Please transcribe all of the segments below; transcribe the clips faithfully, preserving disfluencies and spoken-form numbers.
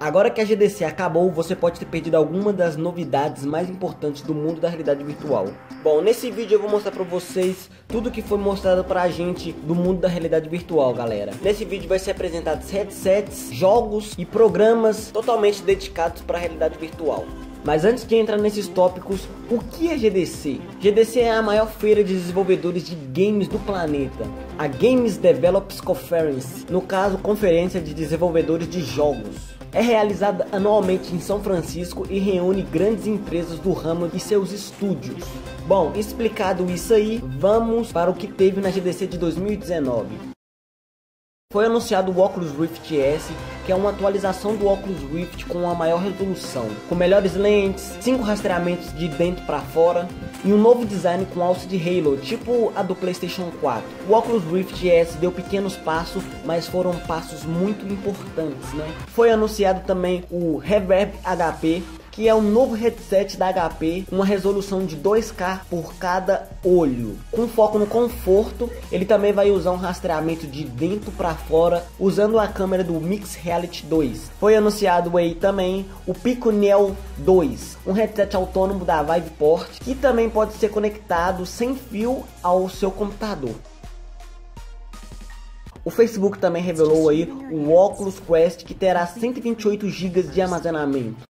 Agora que a G D C acabou, você pode ter perdido alguma das novidades mais importantes do mundo da realidade virtual. Bom, nesse vídeo eu vou mostrar pra vocês tudo que foi mostrado pra gente do mundo da realidade virtual, galera. Nesse vídeo vai ser apresentados headsets, jogos e programas totalmente dedicados para a realidade virtual. Mas antes de entrar nesses tópicos, o que é G D C? G D C é a maior feira de desenvolvedores de games do planeta, a Games Developers Conference, no caso, conferência de desenvolvedores de jogos. É realizada anualmente em São Francisco e reúne grandes empresas do ramo e seus estúdios. Bom, explicado isso aí, vamos para o que teve na G D C de dois mil e dezenove. Foi anunciado o Oculus Rift S, que é uma atualização do Oculus Rift com uma maior resolução, com melhores lentes, cinco rastreamentos de dentro para fora e um novo design com alça de Halo, tipo a do PlayStation quatro. O Oculus Rift S deu pequenos passos, mas foram passos muito importantes, né? Foi anunciado também o Reverb H P, que é um novo headset da H P, uma resolução de dois K por cada olho, com foco no conforto. Ele também vai usar um rastreamento de dentro para fora, usando a câmera do Mix Reality dois. Foi anunciado aí também o Pico Neo dois, um headset autônomo da Viveport, que também pode ser conectado sem fio ao seu computador. O Facebook também revelou aí o Oculus Quest, que terá cento e vinte e oito gigas de armazenamento.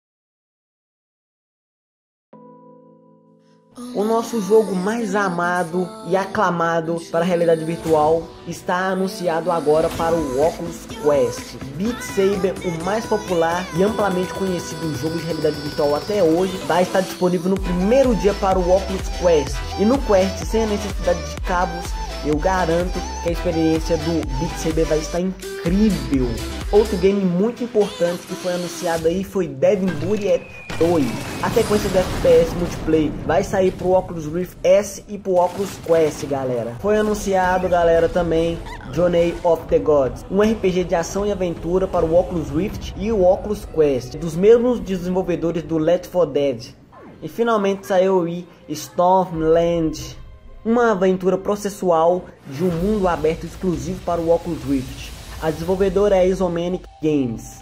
O nosso jogo mais amado e aclamado para a realidade virtual está anunciado agora para o Oculus Quest. Beat Saber, o mais popular e amplamente conhecido jogo de realidade virtual até hoje, vai estar disponível no primeiro dia para o Oculus Quest. E no Quest, sem a necessidade de cabos, eu garanto que a experiência do Beat Saber vai estar incrível. Outro game muito importante que foi anunciado aí foi Devil May Cry dois. A sequência do F P S multiplayer vai sair pro Oculus Rift S e pro Oculus Quest, galera. Foi anunciado, galera, também Journey of the Gods, um R P G de ação e aventura para o Oculus Rift e o Oculus Quest, dos mesmos desenvolvedores do Left four Dead. E finalmente saiu aí Stormland, uma aventura processual de um mundo aberto exclusivo para o Oculus Rift. A desenvolvedora é a Isomanic Games.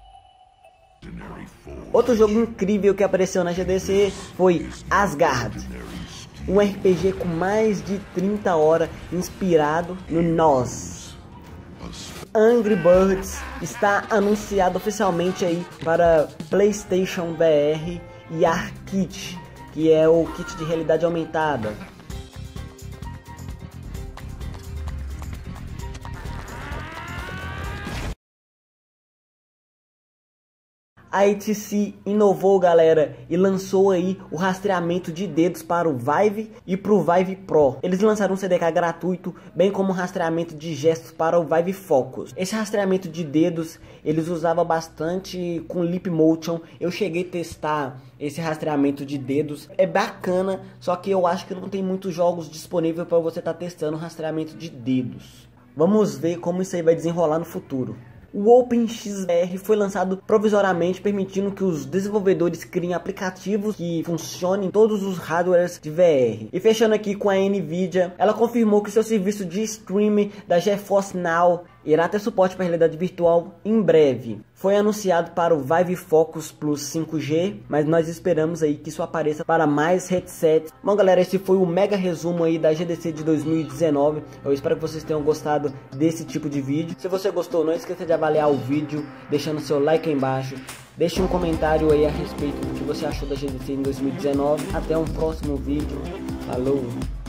Outro jogo incrível que apareceu na G D C foi Asgard, um R P G com mais de trinta horas inspirado no Nós. Angry Birds está anunciado oficialmente aí para PlayStation V R e ARKit, que é o kit de realidade aumentada. A H T C inovou, galera, e lançou aí o rastreamento de dedos para o Vive e para o Vive Pro. Eles lançaram um C D K gratuito, bem como um rastreamento de gestos para o Vive Focus. Esse rastreamento de dedos, eles usavam bastante com Leap Motion. Eu cheguei a testar esse rastreamento de dedos. É bacana, só que eu acho que não tem muitos jogos disponíveis para você estar tá testando o rastreamento de dedos. Vamos ver como isso aí vai desenrolar no futuro. O OpenXR foi lançado provisoriamente, permitindo que os desenvolvedores criem aplicativos que funcionem em todos os hardwares de V R. E fechando aqui com a Nvidia, ela confirmou que seu serviço de streaming da GeForce Now irá ter suporte para realidade virtual em breve. Foi anunciado para o Vive Focus Plus cinco G, mas nós esperamos aí que isso apareça para mais headsets. Bom, galera, esse foi o mega resumo aí da G D C de dois mil e dezenove. Eu espero que vocês tenham gostado desse tipo de vídeo. Se você gostou, não esqueça de avaliar o vídeo, deixando seu like aí embaixo. Deixe um comentário aí a respeito do que você achou da G D C em dois mil e dezenove. Até um próximo vídeo. Falou!